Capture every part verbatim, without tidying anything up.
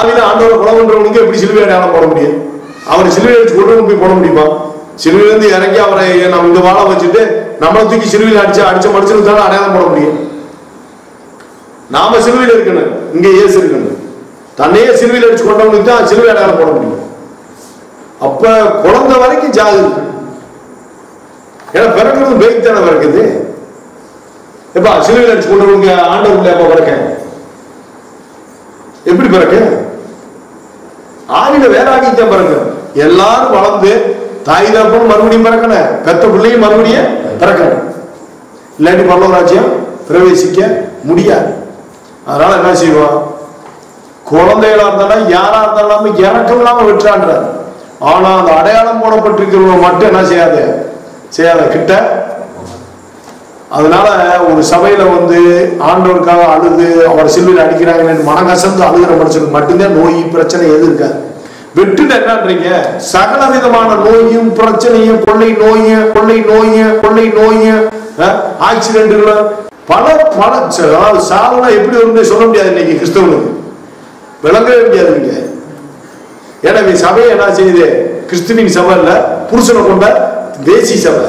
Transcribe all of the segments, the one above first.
ஆவியில ஆண்டவரை கொலை பண்றவனுக்கு எப்படி சிலுவை அடையாளம் போட முடியும்? அவரை சிலுவை வச்சு கொண்டு போய் போட முடியுமா? சிலுவையிலிருந்து இறங்கி அவரை நம்ம இங்க வாழ வச்சுட்டு நம்மளை தூக்கி சிலுவையில் அடிச்சு அடிச்ச மனுஷனுக்கு தானே அடையாளம் போட முடியும். நாம சிலுவையில் இருக்கணும், இங்க இயேசு இருக்கணும். தன்னையே சிலுவையில் அடிச்சு கொண்டவனுக்கு தான் சிலுவை அடையாளம் போட முடியும். அப்ப குழந்தை வரைக்கும் ஜாதி இருக்கு. ஏன்னா பிறக்கிறது பேய்க்கு தானே பிறக்குது. எப்பா சிலுவையில் அடிச்சு கொண்டவனுக்கு ஆண்டவருக்குள்ள எப்ப பிறக்க? எப்படி பிறக்க? ஆவில வேறாகித்தான் பிறக்க. எல்லாரும் வளர்ந்து தாய் தகப்பனும் மறுபடியும் பிறக்கணும், பெத்த பிள்ளையும் மறுபடியும் பிறக்கணும். இல்லாட்டி பரலோகராஜ்யம் பிரவேசிக்க முடியாது. அதனால என்ன செய்வோம்? குழந்தைகளா இருந்தாலும் யாரா இருந்தாலும் இறக்கம் இல்லாம விட்டுறான்றார். ஆனா அந்த அடையாளம் போடப்பட்டிருக்கிறவங்க மட்டும் என்ன செய்யாது செய்யாத கிட்ட. அதனால ஒரு சபையில வந்து ஆண்டவருக்காக அழுது அவர் சிலுவையில் அடிக்கிறாங்கன்னு மனகசந்து அழுகிற மனுஷனுக்கு மட்டும்தான் நோய் பிரச்சனை எது இருக்காது. வெட்டுன்னு என்னன்றீங்க? சகல விதமான நோயும் பிரச்சனையும், கொள்ளை நோய் கொள்ளை நோய் கொள்ளை நோய் ஆக்சிடென்ட்கள் பல பல சாதனை எப்படி வந்து சொல்ல முடியாது. இன்னைக்கு கிறிஸ்தவனுக்கு விளங்கவே முடியாது. நீங்க எனவே சபையை என்ன செய்யுது? கிறிஸ்துவின் சபை இல்ல, புருஷனை கொண்ட தேசி சபை.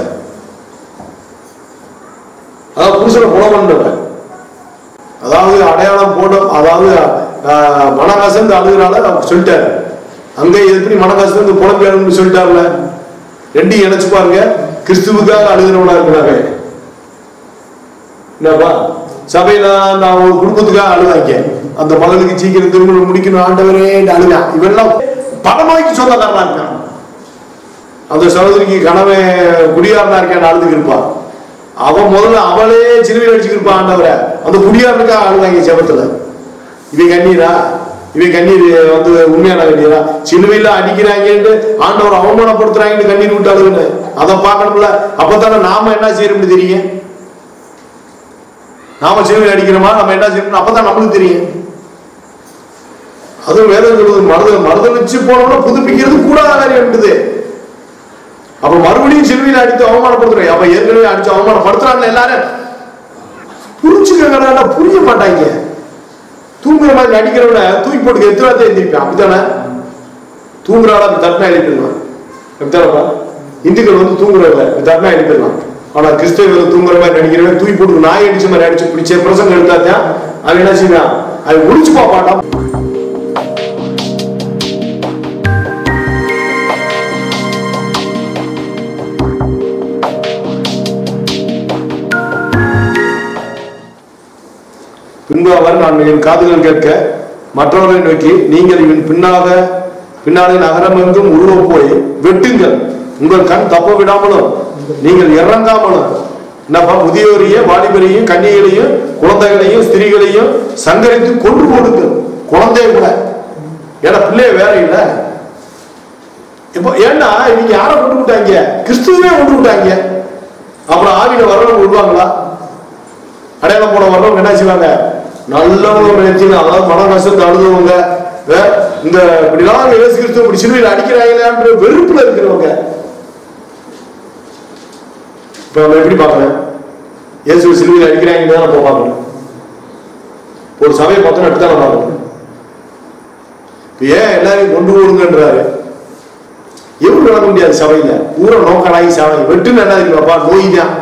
அதாவது புருஷனை கொலை பண்றவன், அதாவது அடையாளம் போடும், அதாவது மனகசந்து அழுகிறால சொல்லிட்டாரு. அங்க எப்படி மனகசந்து புலம்பெயர்னு சொல்லிட்டாருல. ரெண்டையும் இணைச்சு பாருங்க. கிறிஸ்துவுக்காக அழுகிறவனா இருக்கிறாங்க. என்னப்பா சபையில நான் ஒரு குடும்பத்துக்காக அழுதாங்க, அந்த மகளுக்கு சீக்கிரம் திருமணம் முடிக்கணும் ஆண்டவரே அழுதா. இவெல்லாம் பணமாய்க்கு சொந்தக்காரனா இருக்கான். அந்த சகோதரிக்கு கணவன் குடியாரனா இருக்கேன் அழுதுக்கு இருப்பான். அவன் முதல்ல அவளே சிலுவையில் அடிச்சுக்கு இருப்பான் ஆண்டவரை. அந்த குடியாரனுக்காக அழுதாங்க ஜெபத்துல. இவன் கண்ணீரா? இவன் கண்ணீர் வந்து உண்மையான கண்ணீரா? சிலுவையில அடிக்கிறாங்கன்னு ஆண்டவர் அவமானப்படுத்துறாங்கன்னு கண்ணீர் விட்டு அழுகுன்னு அதை பார்க்கணும்ல. அப்பதானே நாம என்ன செய்யணும்னு தெரியும். நாம சிலுவையில் அடிக்கிறோமா, நம்ம என்ன செய்யணும் அப்பதான் நம்மளுக்கு தெரியும். அதுவும் வேதம் சொல்லுது, மருத மறுதளிச்சு போனோம்னா புதுப்பிக்கிறது கூடாத காரியம் இருக்குது. அப்ப மறுபடியும் சிலுவையில் அடித்து அவமானப்படுத்துறேன். அப்ப ஏற்கனவே அடிச்சு அவமானப்படுத்துறாங்க. எல்லாரும் புரிஞ்சுக்க புரிய மாட்டாங்க. தூங்குற மாதிரி நடிக்கிறவன தூக்கி போட்டு எத்தனை எந்திரிப்பான். அப்படித்தானே? தூங்குறாள் அப்படி தட்டினா எழுப்பிடலாம். அப்படித்தானப்பா? இந்துக்கள் வந்து தூங்குறவங்க தட்டினா எழுப்பிடலாம். ஆனா கிறிஸ்தவர்கள் தூங்குற மாதிரி நடிக்கிறவன் தூக்கி போட்டு நாய் அடிச்ச மாதிரி அடிச்சு பிடிச்ச பிரசங்கம் எடுத்தாத்தான் அவன் என்ன செய்வான்? அவன் முடிச்சு பாப்பாட்டான். பின்பு அவர் நான் என் காதுகள் கேட்க மற்றவர்களை நோக்கி, நீங்கள் இவன் பின்னாக பின்னாலே நகரம் எங்கும் உருவ போய் வெட்டுங்கள், உங்கள் கண் தப்ப விடாமலும் நீங்கள் இறங்காமலும். என்னப்பா? முதியோரையும் வாலிபரையும் கன்னிகளையும் குழந்தைகளையும் ஸ்திரீகளையும் சங்கரித்து கொண்டு போடுங்க. குழந்தைய கூட, ஏன்னா பிள்ளைய வேற இல்ல. இப்போ ஏன்னா இவங்க யாரை கொண்டு விட்டாங்க? கிறிஸ்துவே கொண்டு விட்டாங்க. அப்புறம் ஆவியில வரவங்க விடுவாங்களா? அடையாளம் போட வரவங்க என்ன செய்வாங்க? நல்லவங்க நினைச்சீங்க, அதாவது மனகசத்து அழுதுவங்க, இந்த இப்படிலாம் இயேசு கிறிஸ்து இப்படி சிலுவையில் அடிக்கிறாங்கன்ற வெறுப்புல இருக்கிறவங்க. இப்ப நம்ம எப்படி பார்க்கணும்? இயேசு சிலுவையில் அடிக்கிறாங்கன்னு தான் நம்ம பார்க்கணும். ஒரு சபையை பார்த்தோம் எடுத்தான பார்க்கணும். ஏன் எல்லாரையும் கொண்டு போடுங்கன்றாரு? எவ்வளவு நடக்க முடியாது சபையில. பூரா நோக்கலாகி சபை வெட்டுன்னு என்ன இருக்குப்பா? நோய் தான்.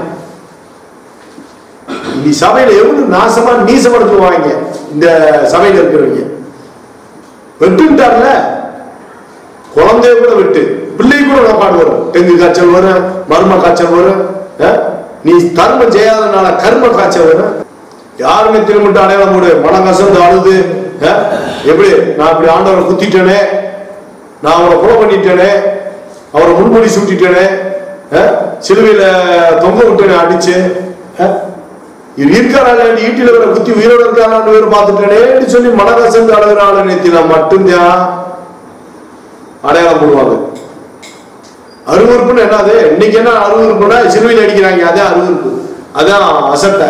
இந்த சபையில எவ்வளவு நாசமா நீசப்படுத்துவாங்க இந்த சபையில இருக்கிறவங்க. வெட்டுட்டார்ல, குழந்தைய கூட வெட்டு, பிள்ளை கூட நோக்காடு வரும். டெங்கு காய்ச்சல் வரும், மர்ம காய்ச்சல் வரும். நீ தர்மம் செய்யாதனால கர்ம காய்ச்சல் வரும். யாருமே திரும்பிட்டு அடையாளம் போடு. மனகசந்து அழுது, எப்படி நான் இப்படி ஆண்டவரை குத்திட்டேனே, நான் அவரை கொலை பண்ணிட்டேனே, அவரை முன்மொழி சூட்டிட்டேனே, சிலுவையில தொங்க விட்டேனே அடிச்சு, இருக்காராள் ஈட்டில வர குத்தி உயிரோடு இருக்காரான்னு வேறு பார்த்துட்டேனே சொல்லி மனகசந்து அழுகிறாள் நேத்தினா மட்டும்தான் அடையாளம் போடுவாங்க. அருவறுப்புன்னு என்னது? இன்னைக்கு என்ன அருவறுப்புனா சிலுவையில் அடிக்கிறாங்க, அதே அருவறுப்பு, அதான் அசட்டை.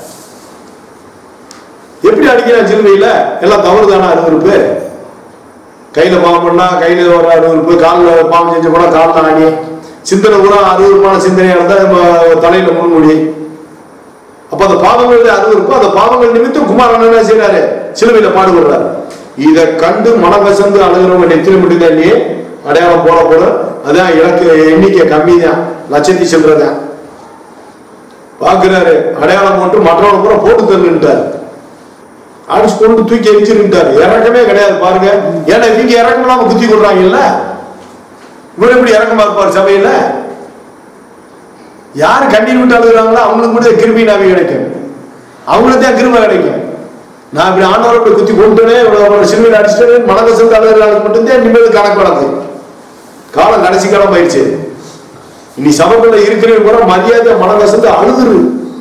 எப்படி அடிக்கிறான் சிலுவையில? எல்லாம் தவறுதானா அருவறுப்பு? கையில பாவம் பண்ணா கையில ஒரு அருவறுப்பு, காலில் பாவம் செஞ்ச போனா காலில் ஆணி, சிந்தனை கூட அருவறுப்பான சிந்தனையா இருந்தா தலையில முன்மொழி. அப்ப அந்த பாவங்களுடைய அருவறுப்பு, அந்த பாவங்கள் நிமித்தம் குமாரன் என்ன செய்யறாரு? சிலுவையில பாடுபடுறாரு. இதை கண்டு மனவசந்து அழுகிறவங்க நெத்தில மட்டும்தான் நீ அடையாளம் போட போல. அதான் இலக்கு எண்ணிக்கை கம்மி தான், லட்சத்தி செல்றதான் பாக்குறாரு. அடையாளம் போட்டு மற்றவங்க பூரா போட்டு தருட்டாரு, அடிச்சு கொண்டு தூக்கி எரிச்சுட்டாரு. இறக்கமே கிடையாது பாருங்க. ஏன்னா இவங்க இறக்கம் இல்லாம குத்தி கொள்றாங்கல்ல, இவர் எப்படி இறக்கமா இருப்பார் சபையில? யாரு கண்ணீர் விட்டு அழுகிறாங்களோ அவங்களுக்கு கூட கிருபை நாவி கிடைக்கும், அவங்களுக்கு தான் கிருபை கிடைக்கும். நான் இப்படி ஆண்டவரை இப்படி குத்தி கொண்டுனே சிறுவையில் அடிச்சுட்டு மனவசந்து அழுகிறாளுக்கு மட்டும்தான் நிம்மதி கணக்கு வளர்ந்து. காலம் கடைசி காலம் ஆயிடுச்சு. இனி சபைக்குள்ள இருக்கிறவங்க கூட மரியாதை மனவசந்து அழுதுரு.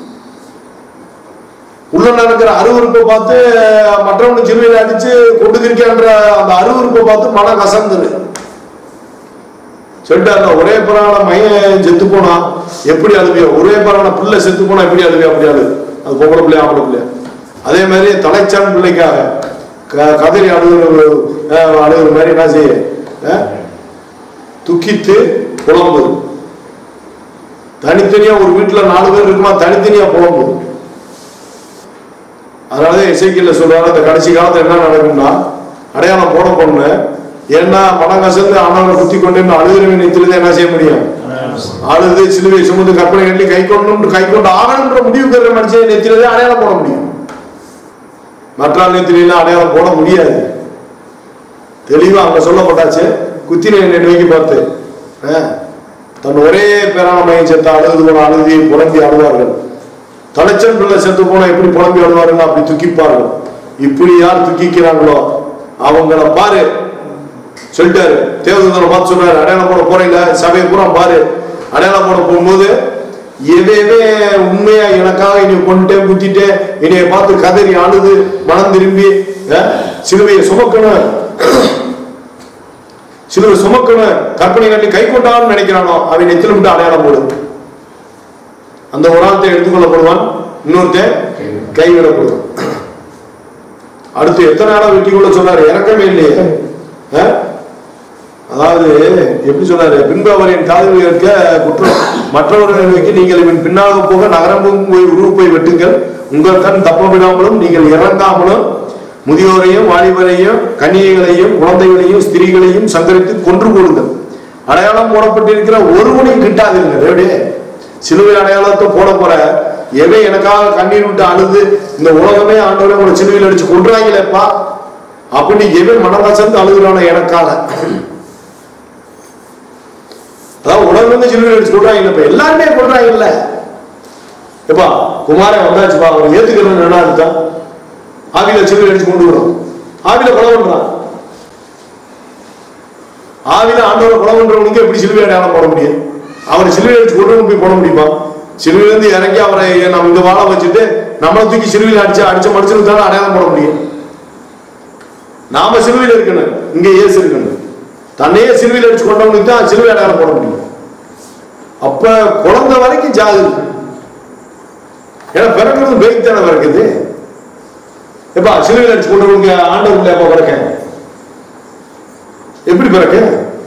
உள்ள நடக்கிற அருவருப்பை பார்த்து மற்றவங்க சிறுவையில் அடிச்சு கொண்டு இருக்கின்ற அந்த அருவருப்பை பார்த்து மன கசந்துரு சொல்லிட்டாருல. ஒரே பரவான மையன் செத்து போனா எப்படி அழுவியோ, ஒரே பரவான பிள்ளை செத்து போனா எப்படி அழுவியோ அப்படி அழு. அது பொம்பளை பிள்ளை ஆம்பளை பிள்ளை. அதே மாதிரி தலைச்சான் பிள்ளைக்காக கதறி அழுகுற அழுகுற மாதிரி என்ன செய்ய துக்கித்து புலம்பு. தனித்தனியா ஒரு வீட்டுல நாலு பேர் இருக்குமா, தனித்தனியா புலம்பு. அதனாலதான் இசைக்கில சொல்றாரு, இந்த கடைசி காலத்துல என்ன நடக்கும்னா அடையாளம் போட பொண்ணு ஏன்னா மனம் கசந்து ஆனவனை குத்தி கொண்டு அழுகிற நெத்திலிருந்து என்ன செய்ய முடியும்? அழுது சிலுவை சுமந்து கற்பனை கட்டி கை கொண்டு கை கொண்டு ஆகணுன்ற முடிவு பெற மனுஷன் நெத்திலே அடையாளம் போட முடியும். மற்ற நெத்திலாம் அடையாளம் போட முடியாது. தெளிவா அங்க சொல்லப்பட்டாச்சு. குத்தினை நோக்கி பார்த்து தன் ஒரே பேரான மையம் செத்த அழுது போன அழுதி புலம்பி அழுவார்கள். தலைச்சன் பிள்ளை செத்து போனா எப்படி புலம்பி அழுவார்கள், அப்படி துக்கிப்பார்கள். இப்படி யார் துக்கிக்கிறாங்களோ அவங்கள பாரு சொல்லிட்டாரு. தேவதூதனை பார்த்து சொல்றாரு, அடையாளம் போட போறீங்களா சபையை பூரா பாரு. அடையாளம் போட போகும்போது எதையுமே உண்மையா எனக்காக என்னை கொண்டுட்டே குத்திட்டு என்னைய பார்த்து கதறி அழுது மனம் திரும்பி சிலுவையை சுமக்கணும், சிலுவை சுமக்கணும் கற்பனை கட்டி கை கொண்டான்னு நினைக்கிறானோ அவன் நெத்தில விட்டு அடையாளம் போடு. அந்த ஒரு ஆள்கிட்ட எடுத்துக்கொள்ளப்படுவான், இன்னொருத்தன் கைவிடப்படுவான். அடுத்து எத்தனை நாளா வெட்டி கொள்ள சொன்னாரு, இறக்கமே இல்லையே. அதாவது எப்படி சொன்னாரு, பின்பு அவர் என் காதல் இருக்க குற்றம் மற்றவர்களை நோக்கி நீங்கள் இவன் பின்னாக போக நகரமும் போய் உருவு போய் வெட்டுங்கள், உங்கள் கண் தப்ப விடாமலும் நீங்கள் இறங்காமலும் முதியோரையும் வாலிபரையும் கன்னிகைகளையும் குழந்தைகளையும் ஸ்திரீகளையும் சங்கரித்து கொன்று போடுங்கள். அடையாளம் போடப்பட்டிருக்கிற ஒருவனையும் கிட்டாதீர்கள். எப்படி சிலுவை அடையாளத்தை போட போற எவை எனக்காக கண்ணீர் விட்டு அழுது இந்த உலகமே ஆண்டவரை உங்களை சிலுவையில் அடிச்சு கொன்றாங்களேப்பா அப்படி எவன் மனவசந்து அழுகுறான எனக்காக. அதாவது உலகம் சிலுவையில் அடிச்சு கொள்றாங்க, இப்ப எல்லாருமே கொள்றாங்க இல்ல. எப்பா குமாரன் வந்தாச்சுப்பா, அவன் ஏத்துக்கிறது என்ன அர்த்தம்? ஆவில சிலுவையில் அடிச்சு கொண்டு வரும், ஆவில கொலை பண்றான். ஆவில ஆண்டவரை கொலை பண்றவனுக்கு எப்படி சிலுவை அடையாளம் போட முடியும்? அவரை சிலுவையில் அடிச்சு கொண்டு போய் போட முடியுமா? சிலுவையிலிருந்து இறங்கி அவரை நம்ம இந்த வாழை வச்சுட்டு நம்மளை தூக்கி சிலுவையில் அடிச்சு அடிச்ச மனுஷனுக்கு தானே அடையாளம் போட முடியும். நாம சிலுவையில் இருக்கணும், இங்க இயேசு இருக்கணும். தன்னையே சிலுவையில் அடிச்சு கொண்டவனுக்கு தான் சிலுவை அடையாளம் போட முடியும். அப்ப குழந்தை வரைக்கும் ஜாதி, ஏன்னா பிறக்கிறது பேய்க்கு தானே பிறக்குது. எப்பா சிலுவையில் அடிச்சு கொண்டவனுக்கு ஆண்டவன் எப்ப பிறக்க எப்படி பிறக்க?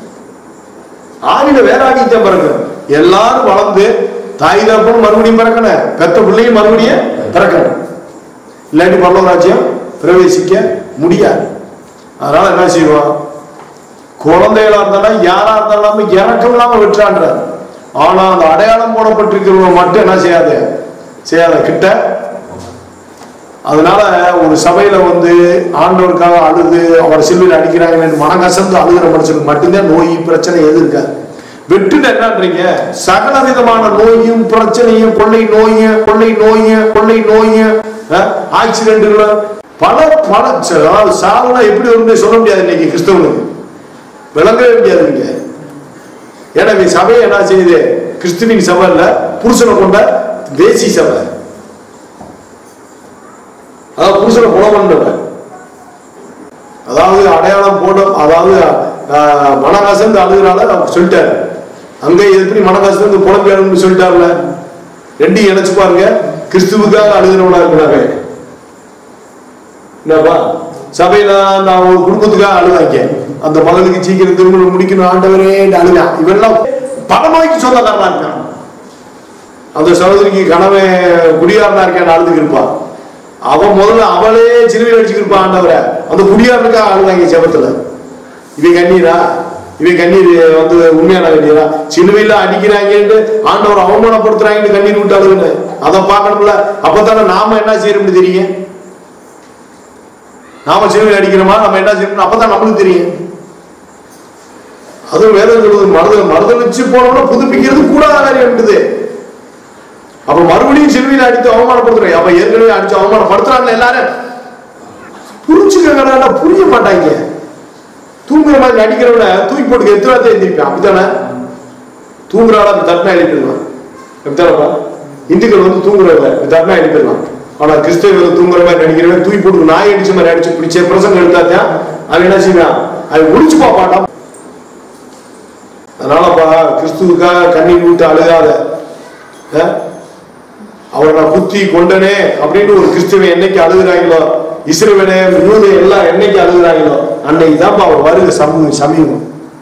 ஆவில வேறாகித்தான் பிறக்கணும். எல்லாரும் வளர்ந்து தாய் தகப்பனும் மறுபடியும் பிறக்கணும், பெத்த பிள்ளையும் மறுபடியும் பிறக்கணும். இல்லாட்டி பரலோகராஜ்யம் பிரவேசிக்க முடியாது. அதனால என்ன செய்வோம், குழந்தைகளா இருந்தாலும் யாரா இருந்தாலும் இறக்கம் இல்லாம வெற்றான்ற. ஆனா அந்த அடையாளம் போடப்பட்டிருக்கிறவங்க மட்டும் என்ன செய்யாத செய்யாத கிட்ட. அதனால ஒரு சபையில வந்து ஆண்டவருக்காக அழுது அவர் சிலுவையில் அடிக்கிறாங்க மனக்கசந்து அழுகிற மனுஷனுக்கு மட்டும்தான் நோய் பிரச்சனை எது இருக்காது. வெட்டுன்னு என்னன்றீங்க, சகல விதமான நோயும் பிரச்சனையும் கொள்ளை நோயும் கொள்ளை நோயும் கொள்ளை நோயும் ஆக்சிடென்ட்கள் பல பல சாவுனா எப்படி வரும்னு சொல்ல முடியாது. இன்னைக்கு கிறிஸ்தவனுக்கு விளங்கவே முடியாது. நீங்க எனவே சபையை என்ன செய்யுது, கிறிஸ்துவின் சபை இல்ல, புருஷனை கொண்ட தேசி சபை. அதாவது புருஷனை கொலை பண்ற, அதாவது அடையாளம் போடும், அதாவது மனகாசந்து அழுகுறால சொல்லிட்டாரு. அங்க எப்படி மனகாசந்து புலம்பியாளன்னு சொல்லிட்டாருல, ரெண்டையும் இணைச்சு பாருங்க. கிறிஸ்துவுக்காக அழுகிறவனா இருக்கிறாங்க. என்னப்பா சபையில நான் ஒரு குடும்பத்துக்காக அழுதாங்க, அந்த மகளுக்கு சீக்கிரம் திருமணம் முடிக்கணும் ஆண்டவரே அழுதா. இவெல்லாம் பணமாய்க்கு சொந்தக்காரனா இருக்கான். அந்த சகோதரிக்கு கனவை குடியாரனா இருக்கேன் அழுதுக்கு இருப்பான். அவன் முதல்ல அவளே சிலுவையில் அடிச்சுக்கிருப்பான் ஆண்டவரை. அந்த குடியாருக்கா அழுவாங்க ஜெபத்துல. இவன் கண்ணீரா? இவன் கண்ணீர் வந்து உண்மையான கண்ணீரா? சிலுவையில அடிக்கிறாங்கன்னு ஆண்டவர் அவமானப்படுத்துறாங்கன்னு கண்ணீர் விட்டு அழுகுன்னு அதை பார்க்கணும்ல. அப்பதானே நாம என்ன செய்யணும்னு தெரியும். நாம சிலுவையில் அடிக்கிறோமா, நம்ம என்ன செய்யணும் அப்பதான் நம்மளுக்கு தெரியும். அதுவும் வேதம் சொல்லுவது மறுதல் மறுதலிச்சு போனோம்னா புதுப்பிக்கிறது கூடாத காரியம் இருக்குது. அப்ப மறுபடியும் சிலுவையில் அடித்து அவமானப்படுத்துறேன். அப்ப ஏற்கனவே அடிச்சு அவமானப்படுத்துறாங்க எல்லாரும். புரிஞ்சுக்கடா, புரிய மாட்டாங்க. தூங்குற மாதிரி நடிக்கிறவன தூக்கி போட்டு எத்தனை எந்திரிப்பான். அப்படித்தானே? தூங்குறாள் அந்த தட்டினா எழுப்பிடலாம். அப்படித்தானப்பா? இந்துக்கள் வந்து தூங்குறவங்க தட்டினா எழுப்பிடலாம். ஆனா கிறிஸ்தவர்கள் தூங்குற மாதிரி நடிக்கிறவன் தூக்கி போட்டு நாய் அடிச்ச மாதிரி அடிச்சு பிடிச்ச பிரசங்கம் எடுத்தாத்தான் அவன் என்ன செய்வான், அவன் முடிச்சு பாப்பாட்டான். அதனாலப்பா கிறிஸ்துவுக்காக கண்ணீர் விட்டு அழுகாத. அவரை நான் குத்தி கொண்டனே அப்படின்னு ஒரு கிறிஸ்துவன் என்னைக்கு அழுகுறாங்களோ, இஸ்ரவேலே யூதே எல்லாம் என்னைக்கு அழுகுறாங்களோ அன்னைக்கு தான் அவன் வருக சமூக சமீபம்.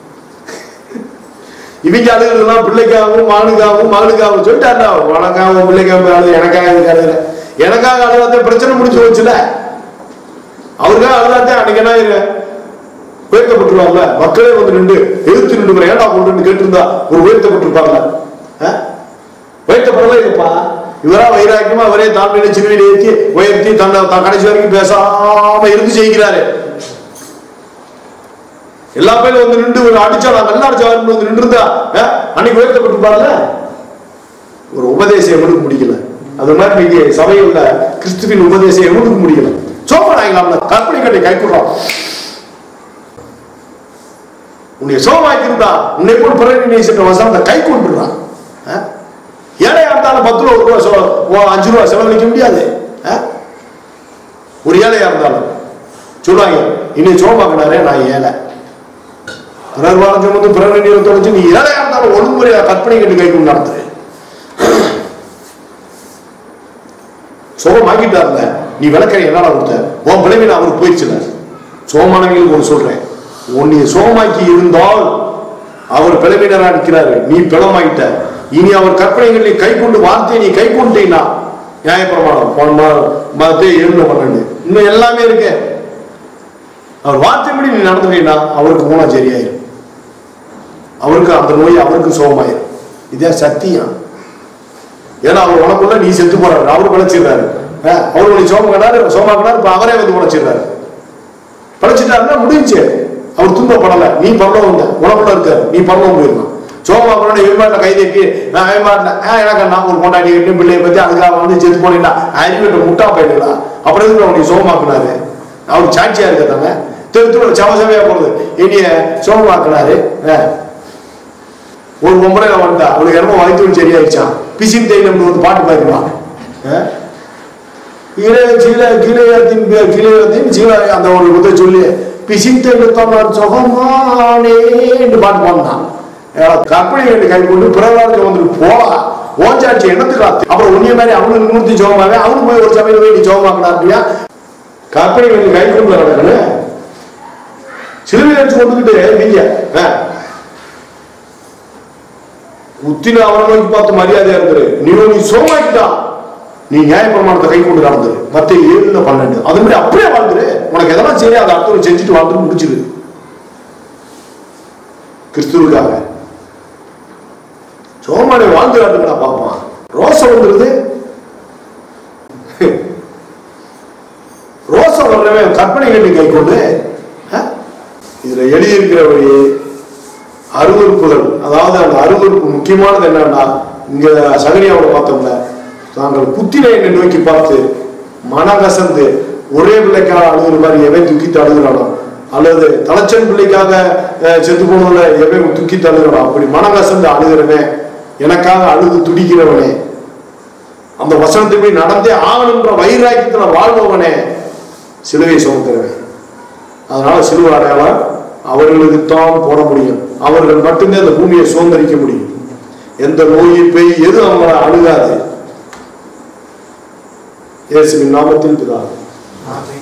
இவங்க அழுகுறதுலாம் பிள்ளைக்காகவும் மகனுக்காகவும் மகனுக்காகவும் சொல்லிட்டாருல. உனக்காகவும் பிள்ளைக்காகவும் அழுது எனக்காக அழுகுற எனக்காக அழுதாத்தே பிரச்சனை முடிச்சு வச்சுல. அவருக்காக அழுதாத்தே அன்னைக்கு என்ன ஆயிரு உயர்த்தப்பட்டுருவாங்கல்ல. மக்களே வந்து நின்று எதிர்த்து நின்று ஏண்டா கொண்டு கேட்டிருந்தா ஒரு உயர்த்தப்பட்டிருப்பாங்கல்ல. உயர்த்தப்படலாம் இல்லப்பா. இவரா வைராக்கியமா அவரே தாழ்மையில சிறுவையில் ஏற்றி உயர்த்தி தன்னை கடைசி வரைக்கும் பேசாம இருந்து ஜெயிக்கிறாரு. எல்லா பேரும் வந்து நின்று ஒரு அடிச்சா நான் நல்லா அடிச்சா வந்து நின்று இருந்தா அன்னைக்கு உயர்த்தப்பட்டிருப்பார்ல. ஒரு உபதேசம் எவனுக்கு முடிக்கல. அது மாதிரி நீங்க சபையில் கிறிஸ்துவின் உபதேசம் எவனுக்கு முடியல. சோமனாயிங்களாம்ல கற்பனை கட்டை கை கொடுறான். உன்னை சோமாக்கிருந்தா உன்னை போட்டு பிறகு வசந்த கை கொண்டுறான். ஏழையா இருந்தாலும் பத்து ரூபா ஒரு ரூபா அஞ்சு ரூபா செலவழிக்க முடியாது. ஒரு ஏழையா இருந்தாலும் சொல்லுவாங்க இன்னைக்கு சோமாக்கினாரே நான் ஏழை. பிறர் வாழ்க்கை வந்து பிறர் தொலைச்சு நீ ஏழையா இருந்தாலும் ஒழுங்குமுறையா கற்பனை கட்டி கை கொண்டு நடத்துரு. சோகமாக்கிட்டார்ல நீ விளக்கறை என்னால கொடுத்த உன் பிள்ளைங்க அவருக்கு போயிடுச்சுல. சோமானவங்களுக்கு ஒரு சொல்றேன், உன்னை சோகமாக்கி இருந்தால் அவர் பிளவினரா இருக்கிறாரு, நீ பிளமாயிட்ட. இனி அவர் கற்பனைகளை கை கொண்டு வார்த்தையை நீ கை கொண்டீங்கன்னா நியாயப்பிரமாணம் ஏழு பன்னெண்டு இன்னும் எல்லாமே இருக்கு. அவர் வார்த்தைப்படி நீ நடந்துட்டீங்கன்னா அவருக்கு மூணா சரியாயிரும். அவருக்கு அந்த நோய் அவருக்கு சோகமாயிரும். இதே சத்தியம். ஏன்னா அவர் உனக்குள்ள நீ செத்து போறாரு, அவரு பழச்சிடுறாரு. அவரு நீ சோகம் கடாரு சோமாக்கினாரு, இப்ப அவரே வந்து பழச்சிடுறாரு. பழச்சிட்டாருன்னா முடிஞ்சு. அவர் துன்பப்படலை, நீ பரலோகம் வந்த உனக்குள்ள இருக்காரு, நீ பரலோகம் போயிருந்தான். சோமா பண்ண எதிர்பார்ட்ட கை தட்டி நான் எதிர்பார்ட்டேன் எனக்கு நான் ஒரு கொண்டாடி கட்டி பிள்ளைய பத்தி அதுக்காக வந்து செத்து போனீங்களா அறிவிட்ட முட்டா போயிட்டா. அப்புறம் எதுக்கு அவனுக்கு சோகமாக்குனாரு? அவருக்கு சாட்சியா இருக்கத்தாங்க தெரு சமசமையா போறது இனிய சோகமாக்குனாரு. ஒரு பொம்பளை வந்துட்டா அவளுக்கு இடமோ வயிற்று சரியாயிடுச்சான். பிசின் தைலம் வந்து பாட்டு பாருவான். கீழத்தின் கீழத்தின் சீல அந்த ஒரு இதை சொல்லி பிசின் தைலத்தான் சுகமானே என்று பாட்டு பாடினான். கற்பனை கட்டி கை கொண்டு பிறவாரத்தில் வந்துட்டு போவா ஓஞ்சாட்சி எண்ணத்துக்கு ஆத்து. அப்புறம் உன்னிய மாதிரி அவனுக்கு நூற்றி சோகமாவே அவனுக்கு போய் ஒரு சமையல் போய் நீ சோகமாக்கினா கற்பனை கட்டி கை கொண்டு வர சிலுவையில் வச்சு கொண்டுகிட்டு நீங்க உத்தின அவரை நோக்கி பார்த்து மரியாதையா இருந்துரு. நீ நீ சோகமாக்கிட்டா நீ நியாயப்பிரமாணத்தை கை கொண்டு நடந்துரு. மத்திய ஏழுல பன்னெண்டு அது மாதிரி அப்படியே வாழ்ந்துரு. உனக்கு எதெல்லாம் சரி அதை அடுத்து செஞ்சுட்டு வாழ்ந்துட்டு முடிச்சிரு கிறிஸ்துவுக்காக. சோமானை வாழ்ந்து காட்டுங்களா பார்ப்பான். ரோசம் வந்துருது. ரோசம் வர்றவே கற்பனை கட்டி கை கொண்டு இதுல எழுதியிருக்கிற வழி அருவறுப்புகள். அதாவது அந்த அருவறுப்பு முக்கியமானது என்னன்னா இங்க சகரியாவோட பார்த்தோம்ல தாங்கள் புத்தினை என்னை நோக்கி பார்த்து மனகசந்து ஒரே பிள்ளைக்காக அழுகிற மாதிரி எவன் துக்கித்து அழுகிறானோ அல்லது தலைச்சன் பிள்ளைக்காக செத்து போனதுல எவன் துக்கித்து அழுகிறானோ அப்படி மனகசந்து அழுகிறவன் எனக்காக அழுது துடிக்கிறவனே அந்த வசனத்தை நடந்தே ஆகணுன்ற வைராக்கியத்துல வாழ்பவனே சிலுவை சுமக்கிறவன். அதனால சிலுவை அடையாளம் அவர்களுக்கு தான் போட முடியும். அவர்கள் மட்டுமே அந்த பூமியை சுதந்திரிக்க முடியும். எந்த நோயை பெய் எது அவங்களை அணுகாது. இயேசுவின் நாமத்தில் பிதாவே.